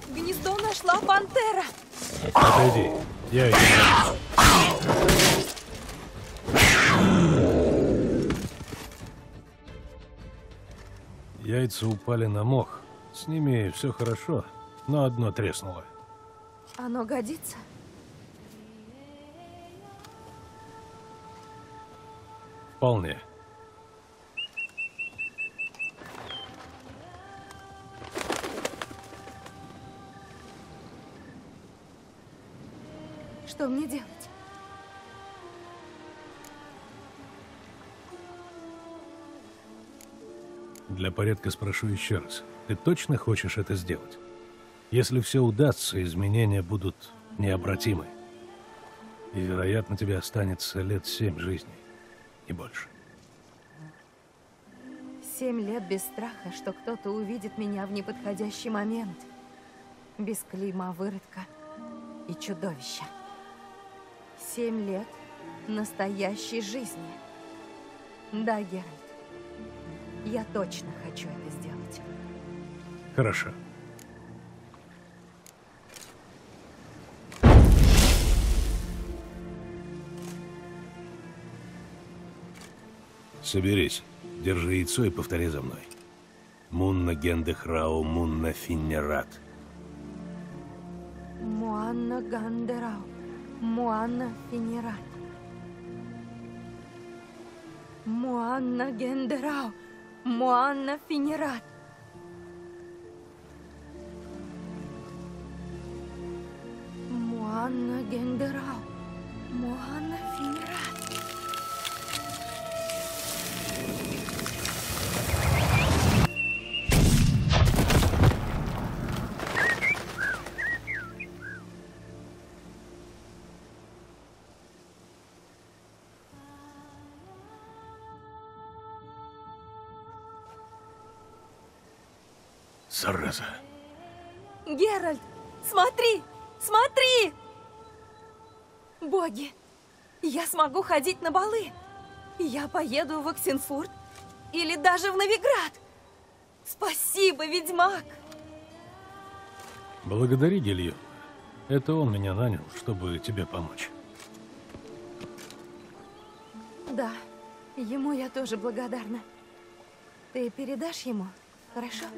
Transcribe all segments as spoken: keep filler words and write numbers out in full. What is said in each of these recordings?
Гнездо нашла пантера. Отойди, я иду. Яйца упали на мох. С ними все хорошо, но одно треснуло. Оно годится? Вполне. Что мне делать? Для порядка спрошу еще раз. Ты точно хочешь это сделать? Если все удастся, изменения будут необратимы. И, вероятно, тебе останется лет семь жизни. И больше. Семь лет без страха, что кто-то увидит меня в неподходящий момент. Без клейма выродка и чудовища. Семь лет настоящей жизни. Да, Геральт. Я точно хочу это сделать. Хорошо. Соберись. Держи яйцо и повтори за мной. Мунна Гендехрау, Мунна Финнерат. Муанна Гандерау, Муанна Финерат. Муанна Гендерау, Муанна Финерат. Муанна Гендерау, Муанна Финерат. Зараза. Геральт, смотри! Смотри! Боги, я смогу ходить на балы. Я поеду в Оксенфурт или даже в Новиград. Спасибо, ведьмак! Благодари Гильюма. Это он меня нанял, чтобы тебе помочь. Да, ему я тоже благодарна. Ты передашь ему, хорошо?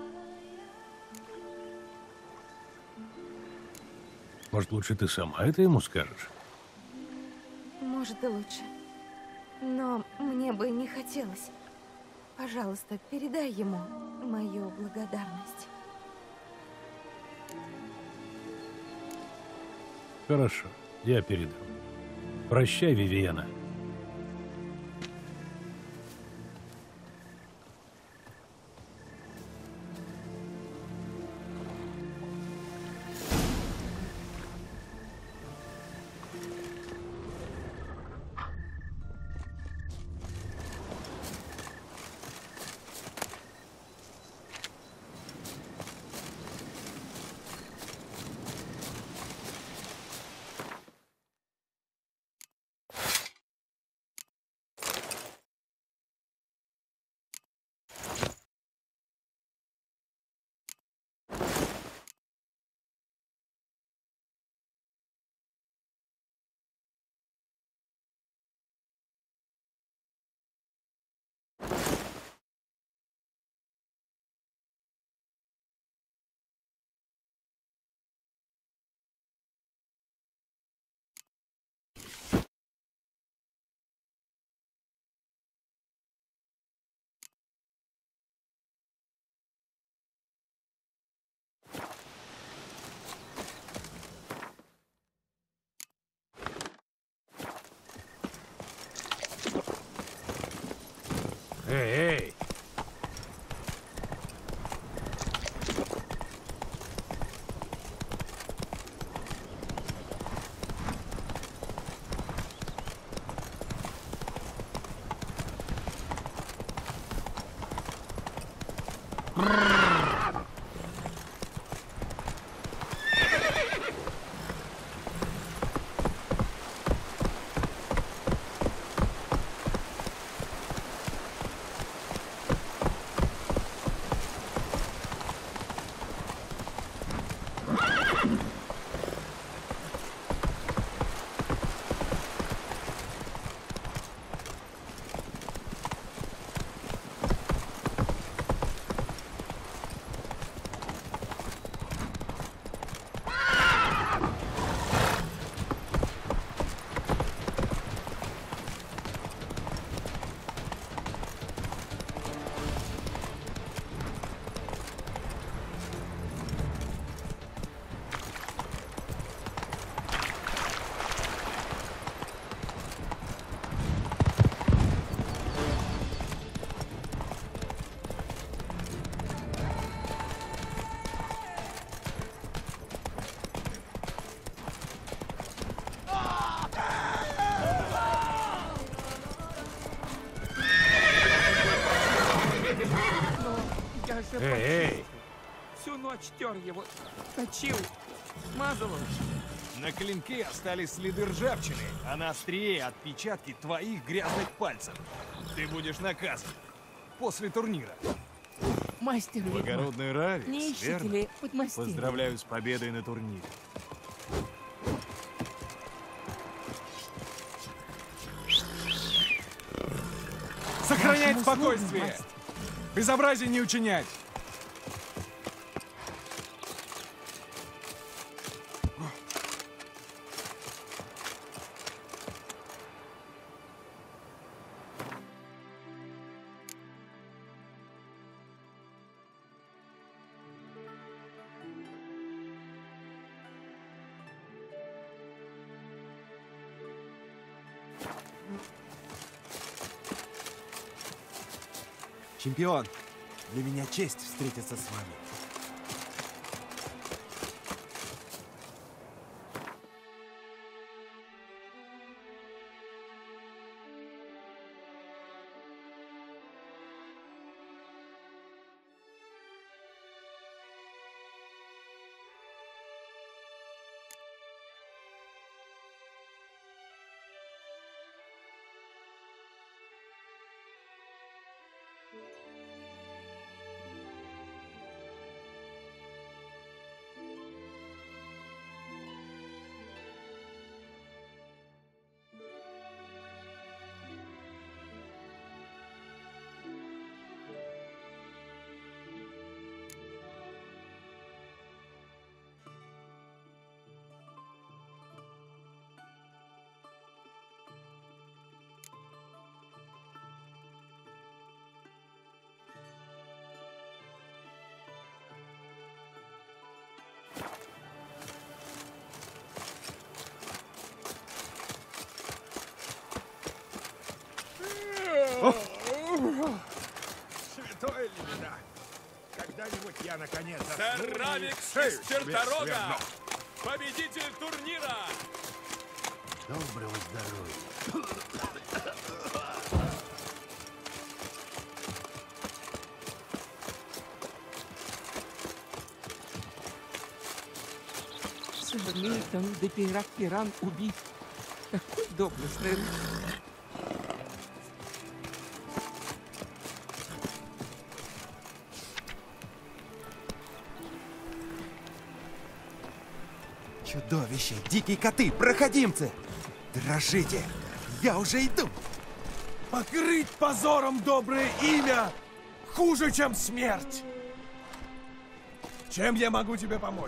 Может, лучше ты сама это ему скажешь? Может и лучше. Но мне бы не хотелось. Пожалуйста, передай ему мою благодарность. Хорошо, я передам. Прощай, Вивиена. всю ночь тер его, точил, мазал его. На клинке остались следы ржавчины, а на острие отпечатки твоих грязных пальцев. Ты будешь наказан после турнира. Мастер ведьма, Благородный Равикс, не ищите верно? ли подмастерья? Поздравляю с победой на турнире. Сохранять Вашему слугу, спокойствие! мастер. Безобразие не учинять! Чемпион, для меня честь встретиться с вами. Святой Лебеда! Когда-нибудь я наконец... Сэр Равикс из Черторога! Победитель турнира! Доброго здоровья! Сэр Мейтон де Пирак-Пиран убит. Такой доблестный рыцарь. Чудовище, дикие коты, проходимцы! Дрожите! Я уже иду! Покрыть позором доброе имя хуже, чем смерть! Чем я могу тебе помочь?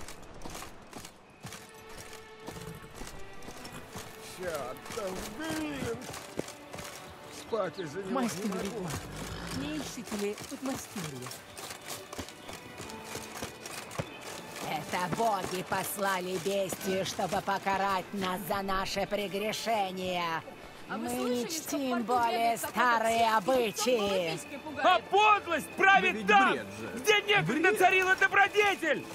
Чёртов блин! Спать из-за него Мастер не могу. ведьма, не ищите ли подмастерья? Это боги послали бестию, чтобы покарать нас за наше прегрешение. Мы не чтим более старые обычаи. А подлость правит там, где некогда царила добродетель!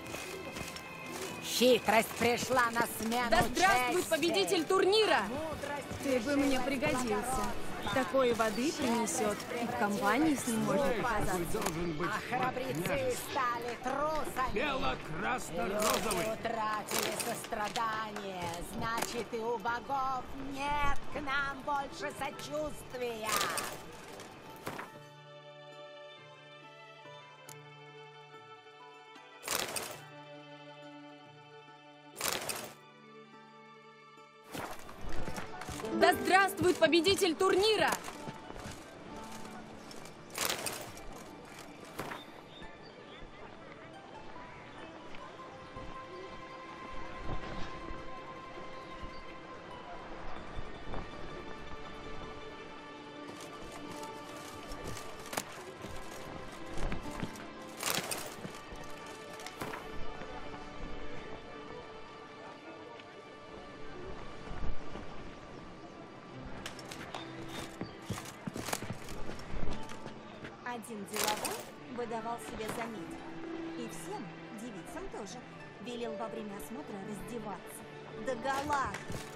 Хитрость пришла на смену Да здравствует чести. победитель турнира! Мудрость Ты бы мне пригодился. Такой воды принесет, и в компании с ним можно показаться. А храбрецы стали трусами. Бело-красно-розовый. Люди утратили сострадание. Значит, и у богов нет к нам больше сочувствия. Да здравствует победитель турнира! Один деловой выдавал себя за медик. И всем, девицам тоже, велел во время осмотра раздеваться. Догола!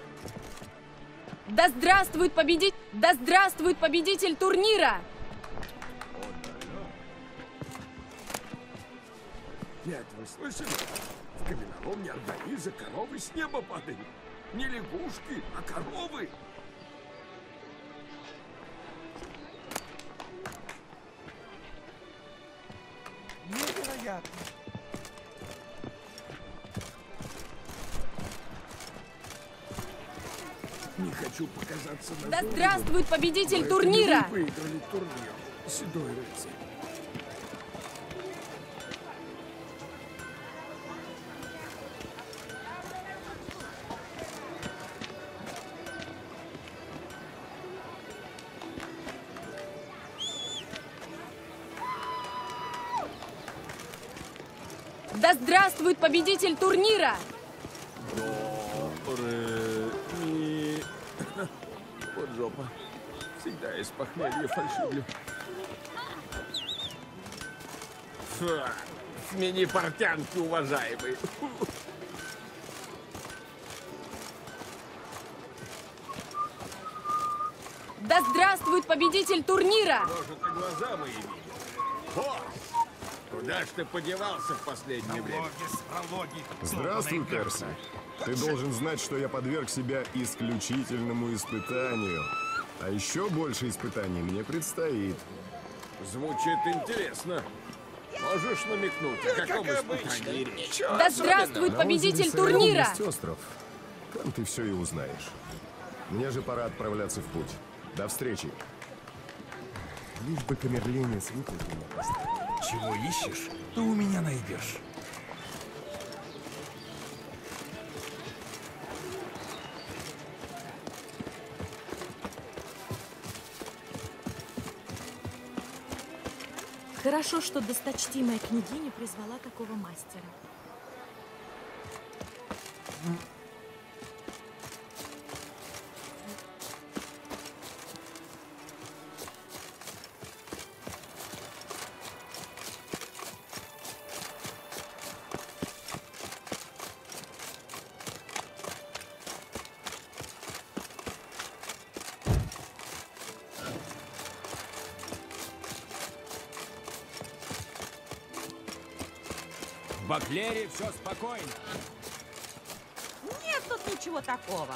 Да здравствует победитель! Да здравствует победитель турнира! Нет, вы слышали? В каменоломне не организа коровы с неба падают. Не лягушки, а коровы. Невероятно. Не хочу показаться на Да здравствует победитель турнира! Вы выиграли турнир, седой рыцарь. Да здравствует победитель турнира! Вот жопа. Всегда из похмелья фальшивлю. Фу, смени портянки, уважаемый. Да здравствует победитель турнира! Может, и глаза мои видят. О! Куда ж ты подевался в последнее время? Здравствуй, Перси. Ты должен знать, что я подверг себя исключительному испытанию. А еще больше испытаний мне предстоит. Звучит интересно. Можешь намекнуть, о каком испытании речь? Да здравствует победитель На озере турнира! есть остров. Там ты все и узнаешь. Мне же пора отправляться в путь. До встречи. Лишь бы камерленец выплыл меня поставил. Чего ищешь, то у меня найдешь. Хорошо, что досточтимая княгиня призвала такого мастера. В Баклере все спокойно. Нет тут ничего такого.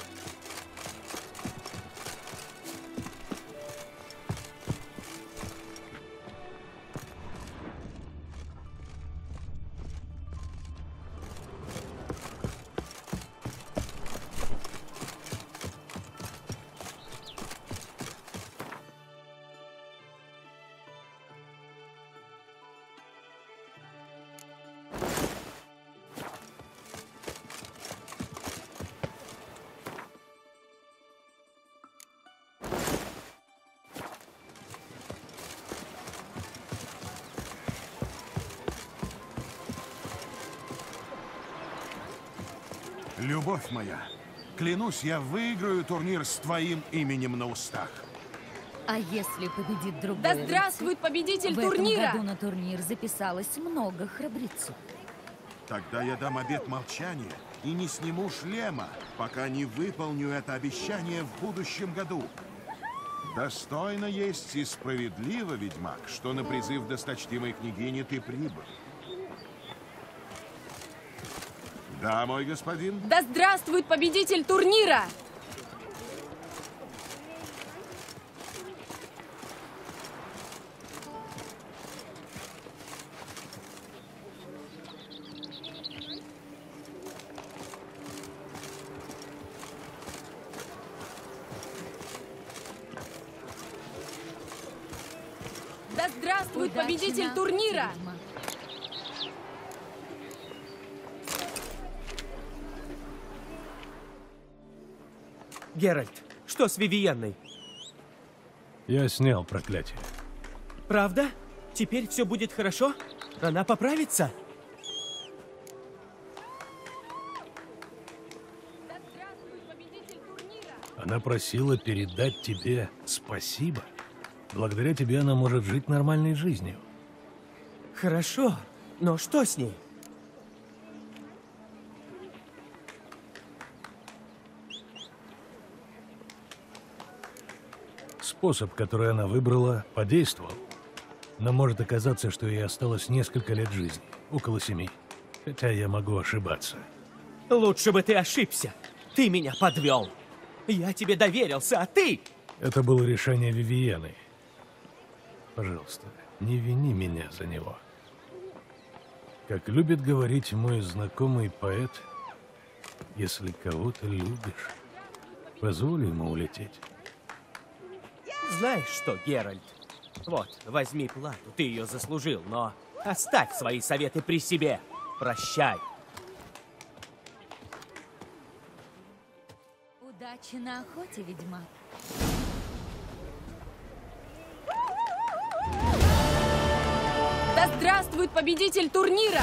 Любовь моя, клянусь, я выиграю турнир с твоим именем на устах. А если победит другой Да здравствует победитель в турнира! В этом году на турнир записалось много храбрецов. Тогда я дам обет молчания и не сниму шлема, пока не выполню это обещание в будущем году. Достойно есть и справедливо, ведьмак, что на призыв досточтимой княгини ты прибыл. Да, мой господин? Да здравствует победитель турнира! Да здравствует Удачи победитель на турнира! ведьма. Геральт, что с Вивиенной? Я снял проклятие. Правда? Теперь все будет хорошо? Она поправится? Она просила передать тебе спасибо. Благодаря тебе она может жить нормальной жизнью. Хорошо, но что с ней? Способ, который она выбрала, подействовал. Но может оказаться, что ей осталось несколько лет жизни. Около семи. Хотя я могу ошибаться. Лучше бы ты ошибся. Ты меня подвел. Я тебе доверился, а ты... Это было решение Вивиены. Пожалуйста, не вини меня за него. Как любит говорить мой знакомый поэт, если кого-то любишь, позволь ему улететь. Знаешь что, Геральт? Вот, возьми плату, ты ее заслужил, но оставь свои советы при себе. Прощай. Удачи на охоте, ведьмак. Да здравствует победитель турнира!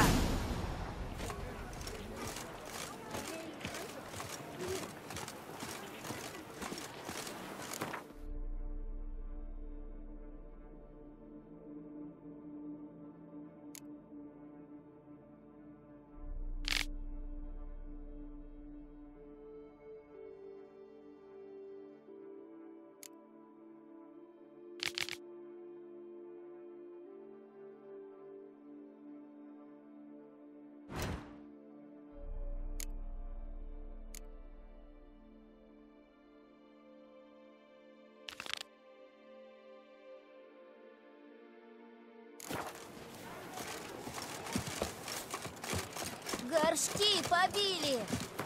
Горшки побили!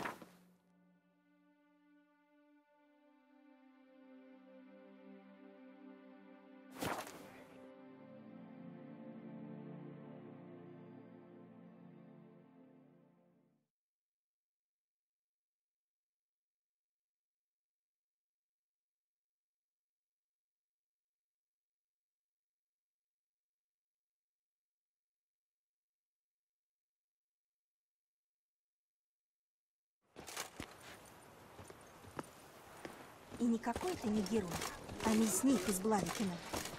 И никакой ты не герой, а мясник из Блавикина.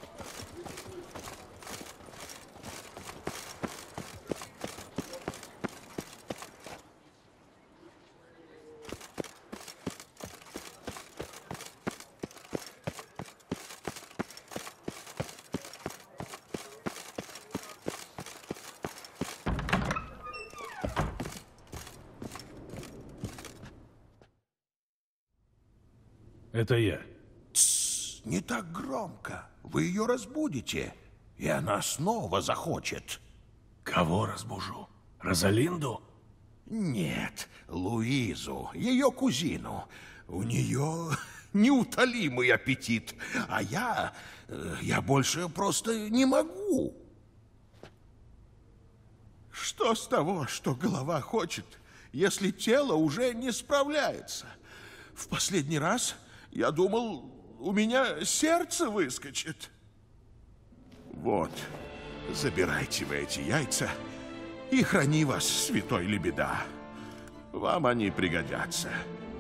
Это я. Тссс, не так громко. Вы ее разбудите, и она снова захочет. Кого разбужу? Розалинду? Нет, Луизу, ее кузину. У нее неутолимый аппетит, а я... я больше просто не могу. Что с того, что голова хочет, если тело уже не справляется? В последний раз я думал, у меня сердце выскочит. Вот, забирайте вы эти яйца и храни вас, святой Лебеда. Вам они пригодятся.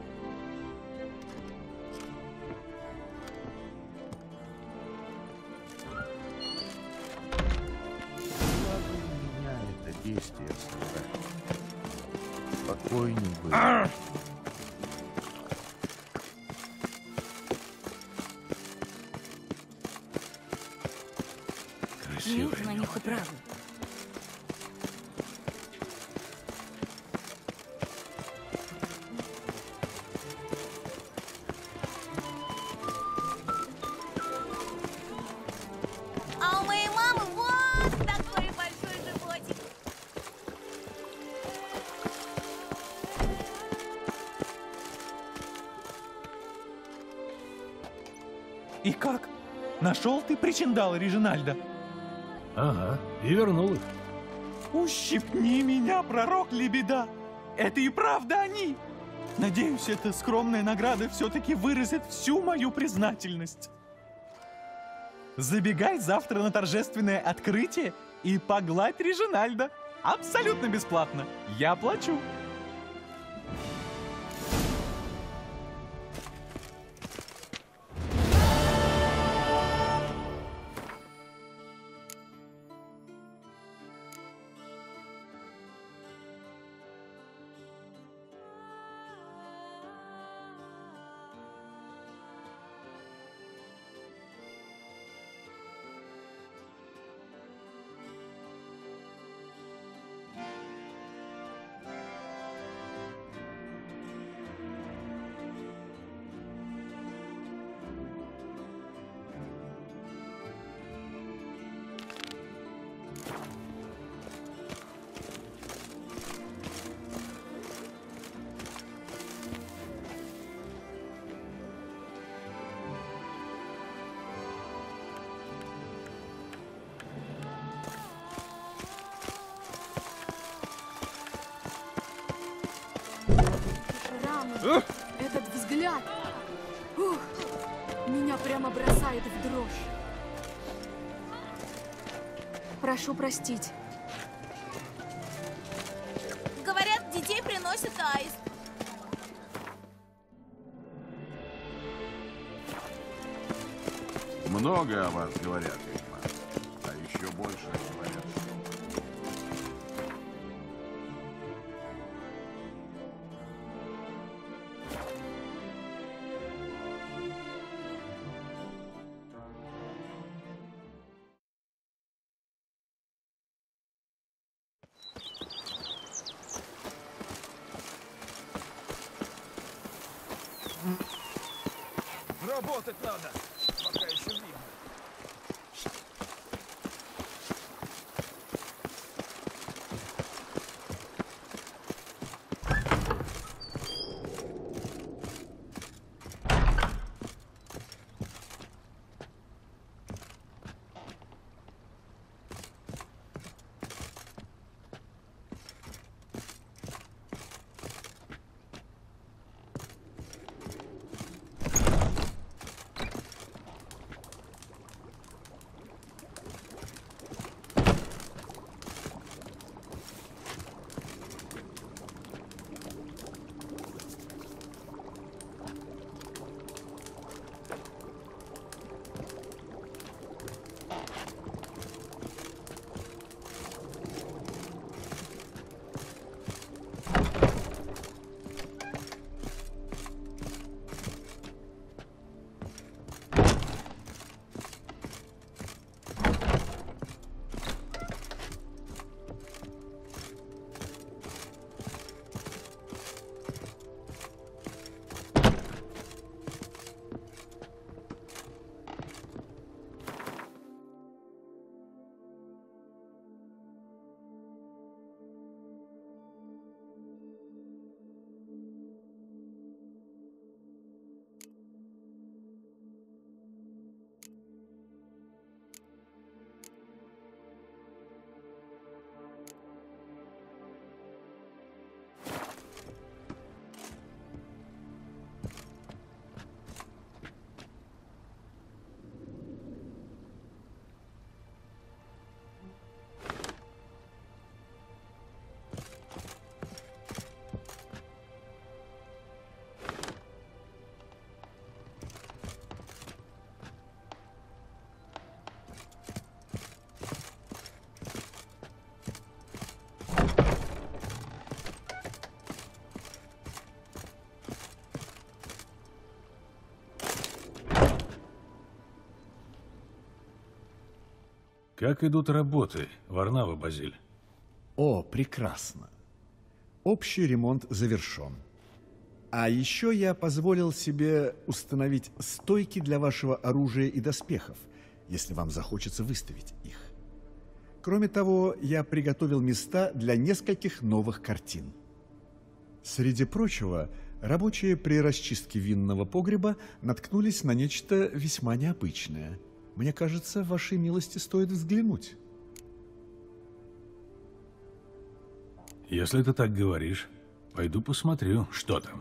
Меня это действие спокойней было. Нужно, они правы. А у моей мамы вот такой большой животик. И как? Нашел ты причиндалы Режинальда? Ага, и вернул их. Ущипни меня, пророк Лебеда! Это и правда они! Надеюсь, эта скромная награда все-таки выразит всю мою признательность. Забегай завтра на торжественное открытие и погладь Режинальда. Абсолютно бесплатно. Я плачу. Этот взгляд, ух, меня прямо бросает в дрожь. Прошу простить. Говорят, детей приносит аист. Много о вас говорят, ведьма. А еще больше говорят, что... Работать надо, пока еще видно. Как идут работы, Варнава Базиль? О, прекрасно. Общий ремонт завершен. А еще я позволил себе установить стойки для вашего оружия и доспехов, если вам захочется выставить их. Кроме того, я приготовил места для нескольких новых картин. Среди прочего, рабочие при расчистке винного погреба наткнулись на нечто весьма необычное. Мне кажется, вашей милости стоит взглянуть. Если ты так говоришь, пойду посмотрю, что там.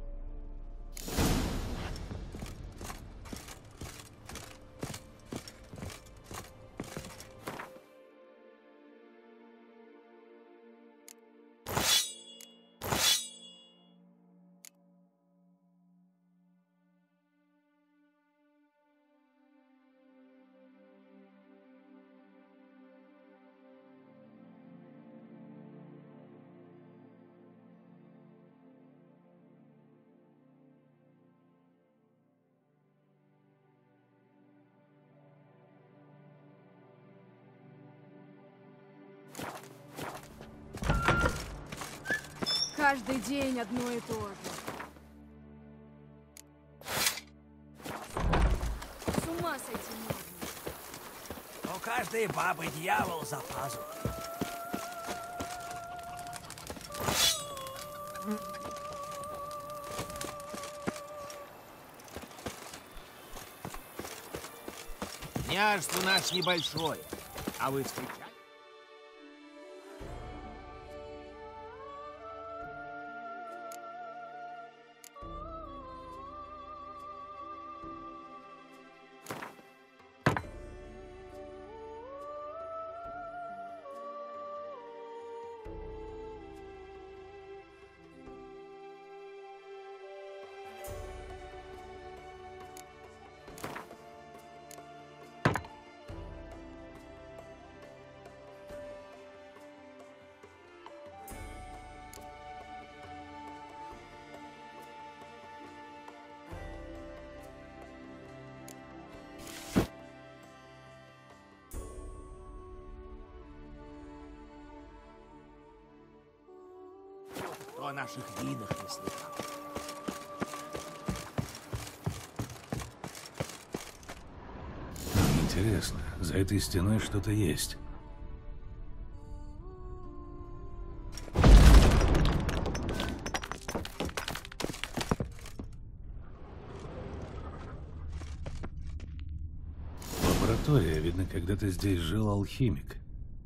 Каждый день одно и то же. С ума сойти можно. У каждой бабы дьявол за пазухой. Княжество наше небольшое, а вы встречали? кто о наших видах не слыхал. Интересно, за этой стеной что-то есть. Лаборатория, видно, когда-то здесь жил алхимик.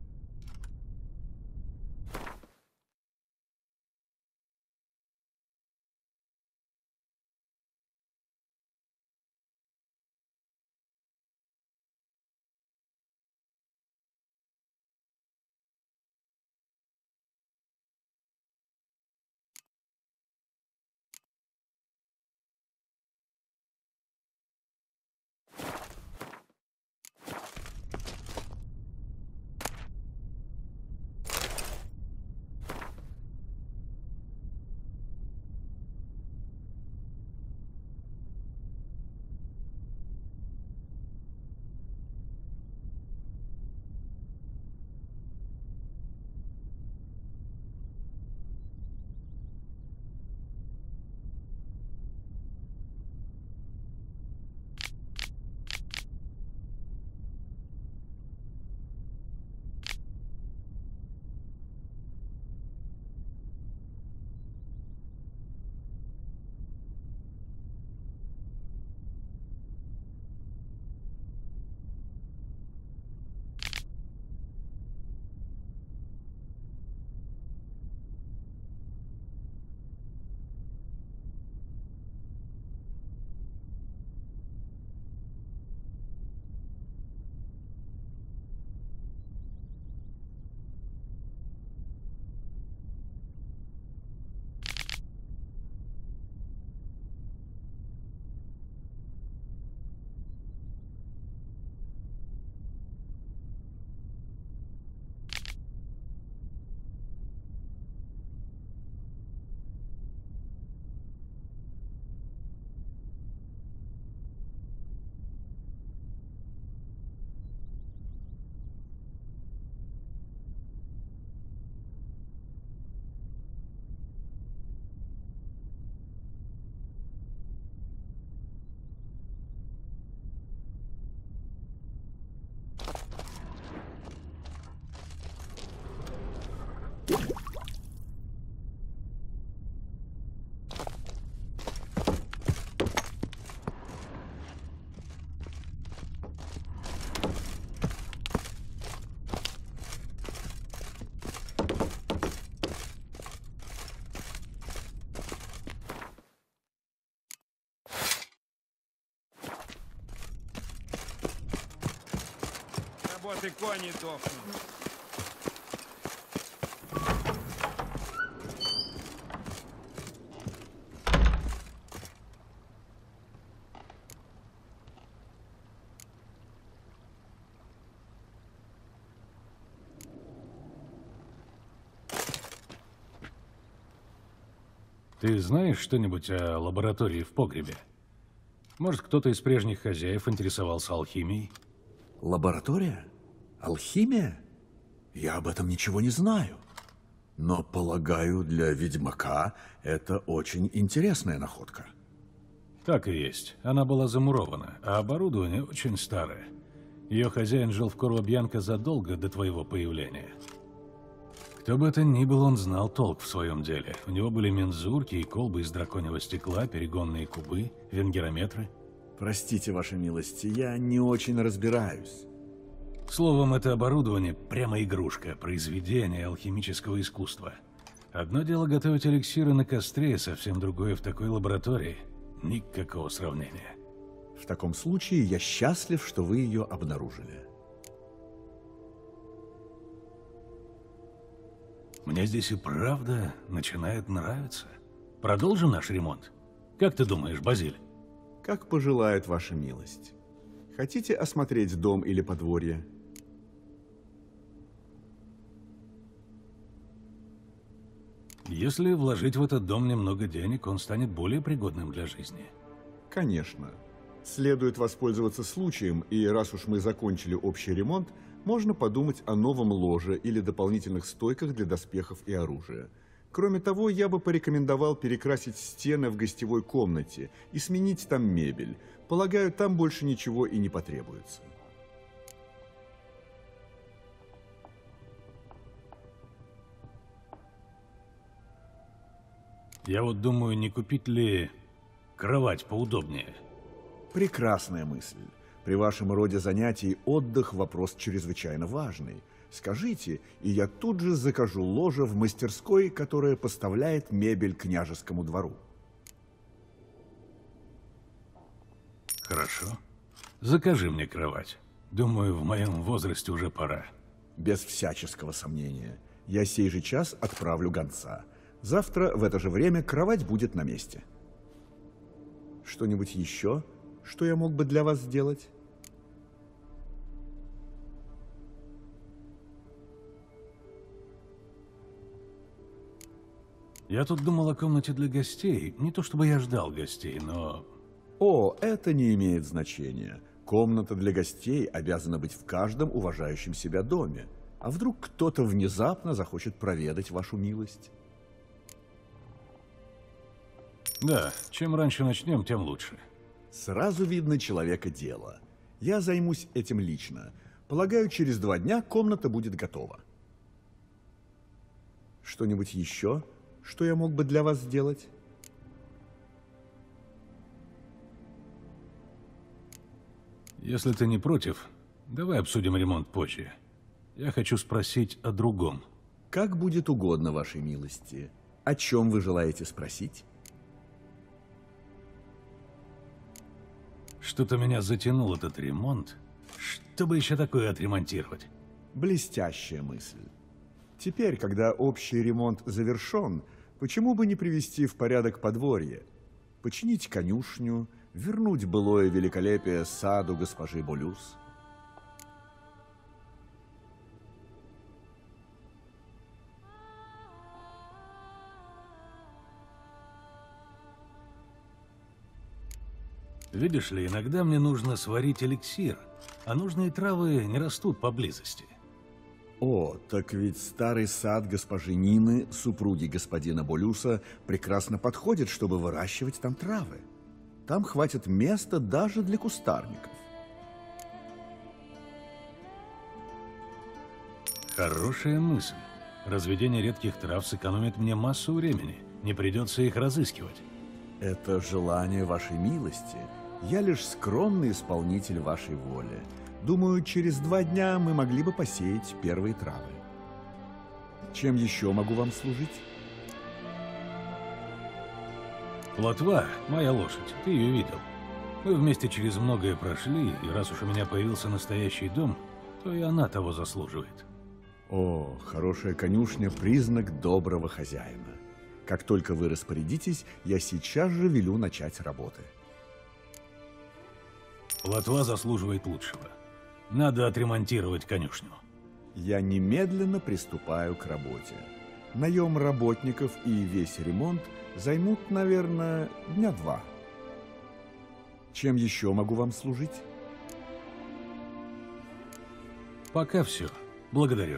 Вот и кони дохнут. Ты знаешь что-нибудь о лаборатории в погребе? Может, кто-то из прежних хозяев интересовался алхимией? Лаборатория? Алхимия? Я об этом ничего не знаю. Но, полагаю, для ведьмака это очень интересная находка. Так и есть. Она была замурована, а оборудование очень старое. Ее хозяин жил в Корво-Бьянко задолго до твоего появления. Кто бы это ни был, он знал толк в своем деле. У него были мензурки и колбы из драконьего стекла, перегонные кубы, венгерометры. Простите, ваша милость, я не очень разбираюсь. Словом, это оборудование прямо игрушка, произведение алхимического искусства. Одно дело готовить эликсиры на костре, совсем другое в такой лаборатории. Никакого сравнения. В таком случае я счастлив, что вы ее обнаружили. Мне здесь и правда начинает нравиться. Продолжим наш ремонт? Как ты думаешь, Базиль? Как пожелает ваша милость. Хотите осмотреть дом или подворье? Если вложить в этот дом немного денег, он станет более пригодным для жизни. Конечно. Следует воспользоваться случаем, и раз уж мы закончили общий ремонт, можно подумать о новом ложе или дополнительных стойках для доспехов и оружия. Кроме того, я бы порекомендовал перекрасить стены в гостевой комнате и сменить там мебель. Полагаю, там больше ничего и не потребуется. Я вот думаю, не купить ли кровать поудобнее? Прекрасная мысль. При вашем роде занятий отдых – вопрос чрезвычайно важный. Скажите, и я тут же закажу ложе в мастерской, которая поставляет мебель княжескому двору. Хорошо. Закажи мне кровать. Думаю, в моем возрасте уже пора. Без всяческого сомнения. Я сей же час отправлю гонца. Завтра в это же время кровать будет на месте. Что-нибудь еще, что я мог бы для вас сделать? Я тут думал о комнате для гостей. Не то чтобы я ждал гостей, но... О, это не имеет значения. Комната для гостей обязана быть в каждом уважающем себя доме. А вдруг кто-то внезапно захочет проведать вашу милость? Да, чем раньше начнем, тем лучше. Сразу видно человека дело. Я займусь этим лично. Полагаю, через два дня комната будет готова. Что-нибудь еще, что я мог бы для вас сделать? Если ты не против, давай обсудим ремонт позже. Я хочу спросить о другом. Как будет угодно вашей милости. О чем вы желаете спросить? Что-то меня затянул этот ремонт. Что бы еще такое отремонтировать? Блестящая мысль. Теперь, когда общий ремонт завершен, почему бы не привести в порядок подворье? Починить конюшню, вернуть былое великолепие саду госпожи Болюс? Видишь ли, иногда мне нужно сварить эликсир, а нужные травы не растут поблизости. О, так ведь старый сад госпожи Нины, супруги господина Болюса, прекрасно подходит, чтобы выращивать там травы. Там хватит места даже для кустарников. Хорошая мысль. Разведение редких трав сэкономит мне массу времени. Не придется их разыскивать. Это желание вашей милости. Я лишь скромный исполнитель вашей воли. Думаю, через два дня мы могли бы посеять первые травы. Чем еще могу вам служить? Плотва – моя лошадь, ты ее видел. Мы вместе через многое прошли, и раз уж у меня появился настоящий дом, то и она того заслуживает. О, хорошая конюшня – признак доброго хозяина. Как только вы распорядитесь, я сейчас же велю начать работы. Плотва заслуживает лучшего. Надо отремонтировать конюшню. Я немедленно приступаю к работе. Наем работников и весь ремонт займут, наверное, дня два. Чем еще могу вам служить? Пока все. Благодарю.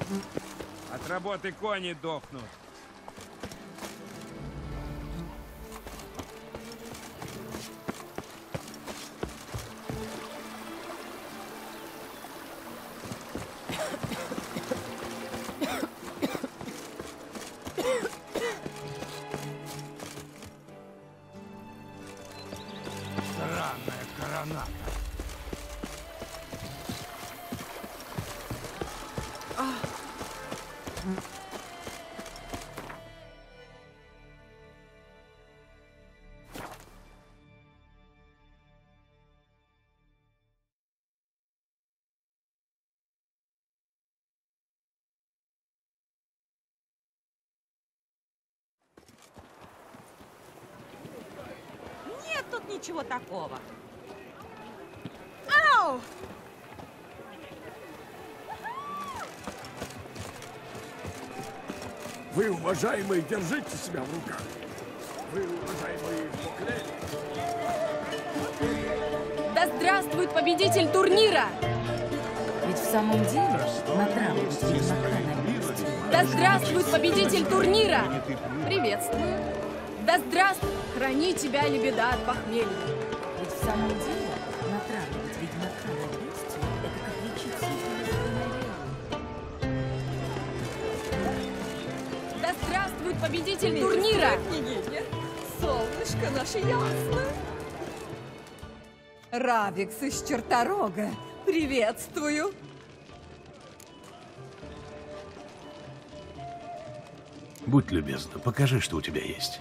От работы кони дохнут. Странная короната. Нет тут ничего такого. Ау! Вы, уважаемые, держите себя в руках. Вы, уважаемые, Фоклель. Да здравствует победитель турнира! Ведь в самом деле натравливать ведьмака на месте. Да здравствует победитель турнира! Приветствую. Да здравствует! Храни тебя, лебеда, от похмелья. Ведь в самом деле натравливать ведьмака на месте — это как лечить сифилис. Да здравствует победитель турнира! Княгиня, солнышко наше ясное. Равикс из Черторога, приветствую. Будь любезна, покажи, что у тебя есть.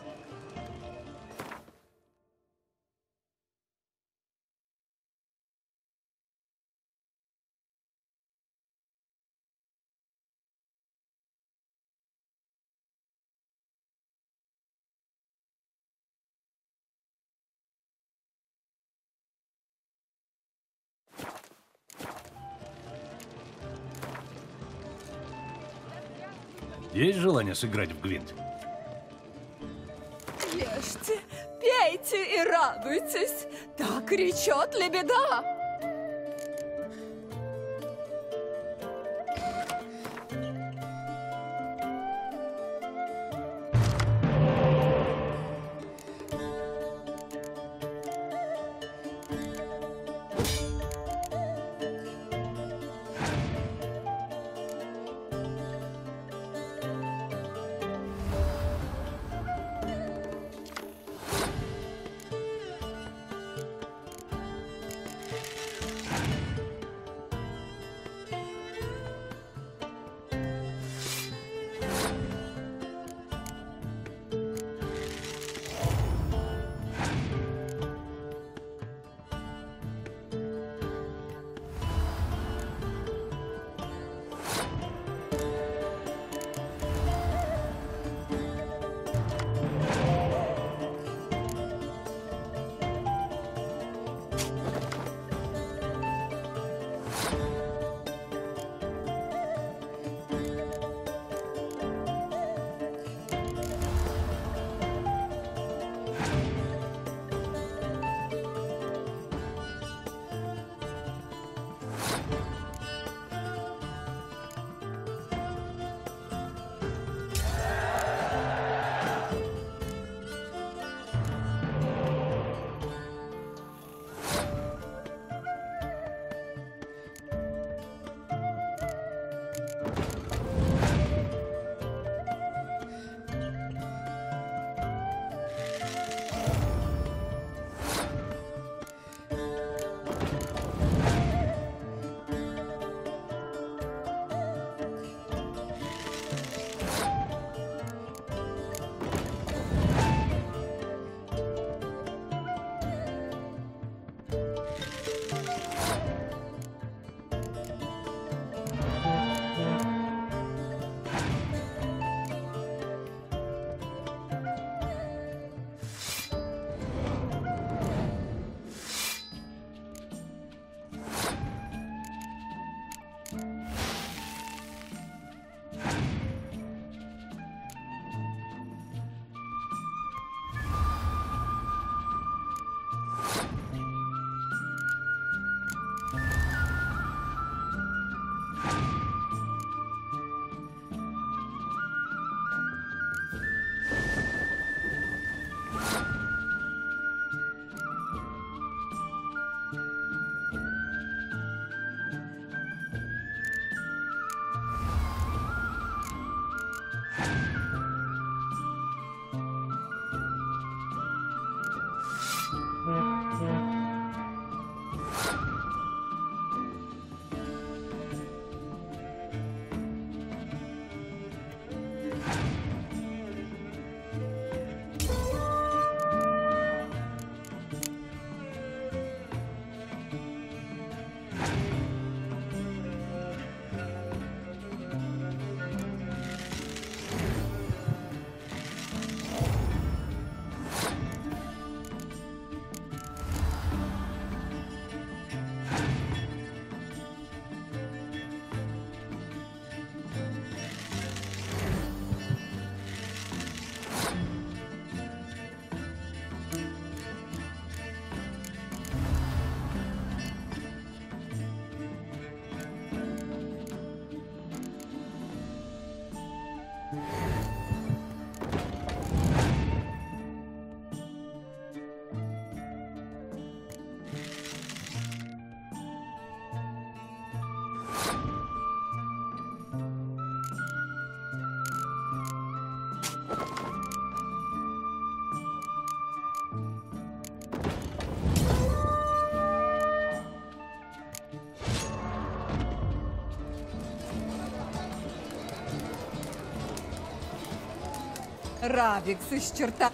Есть желание сыграть в гвинт? Ешьте, пейте и радуйтесь. Так речет лебеда. Равикс из черта...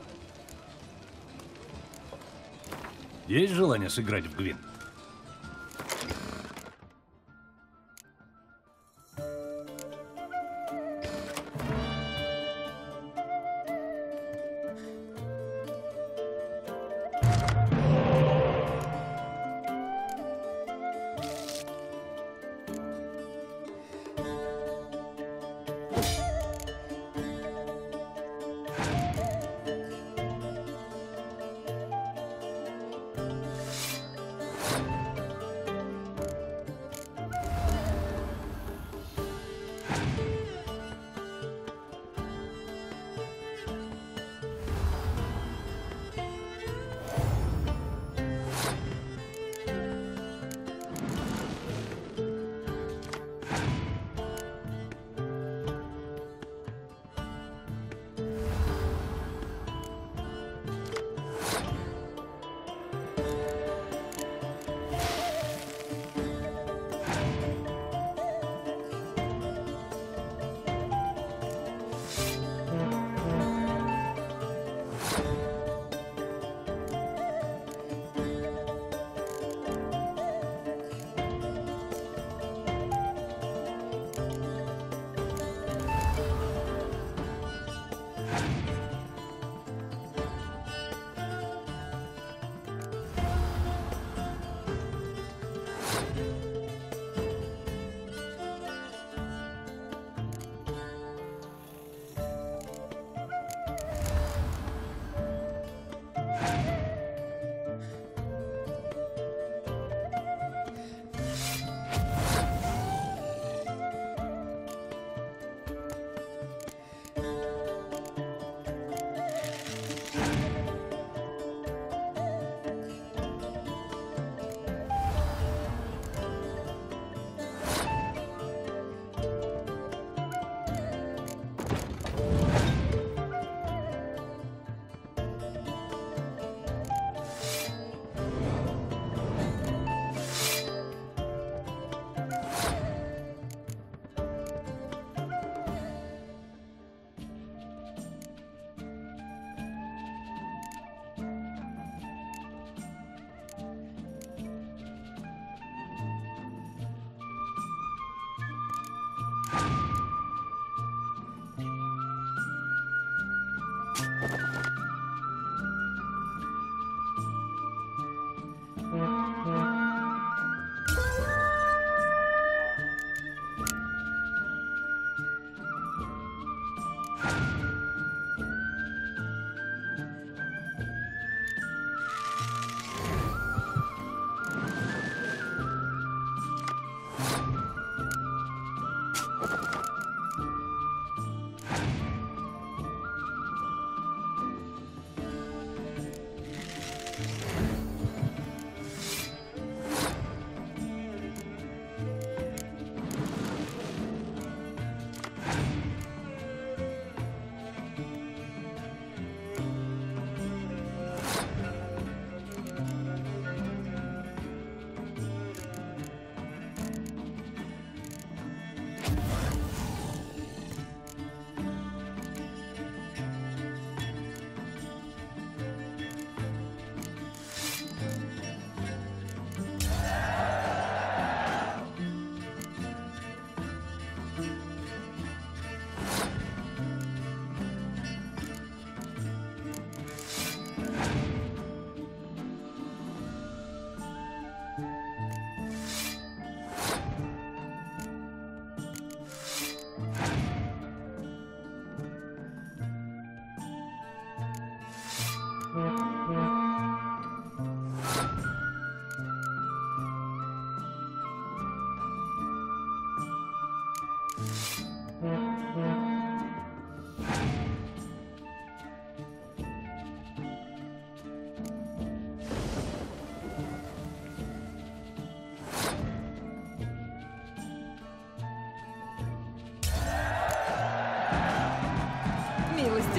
Есть желание сыграть в Гвин?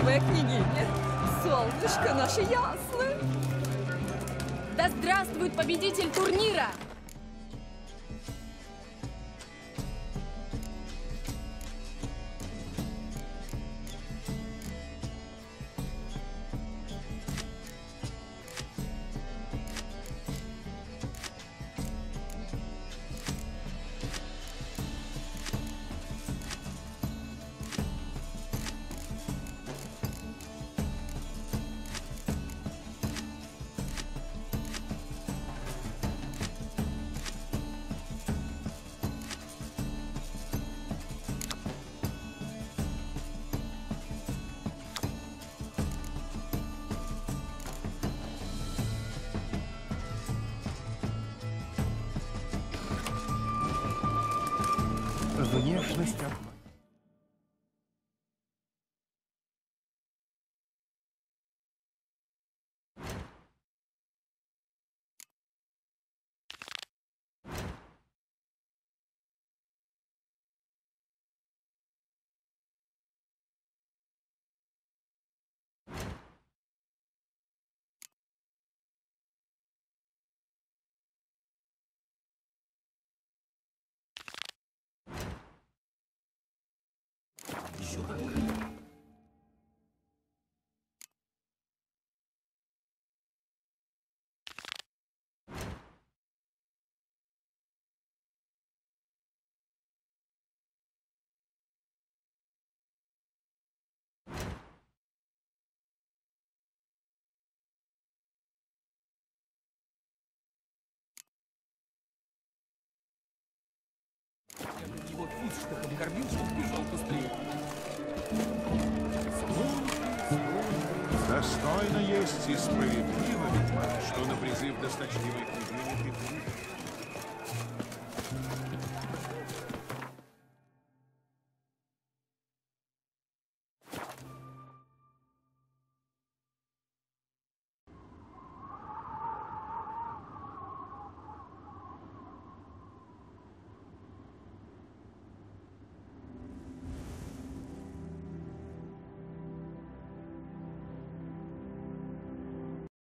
досточтимая княгиня. Солнышко наше ясное. Да здравствует победитель турнира! Внешность обман. Его фистштах обкормил, чтоб бежал быстрее. Достойно есть и справедливо, ведьмак, что на призыв досточтимой княгини ты прибыл.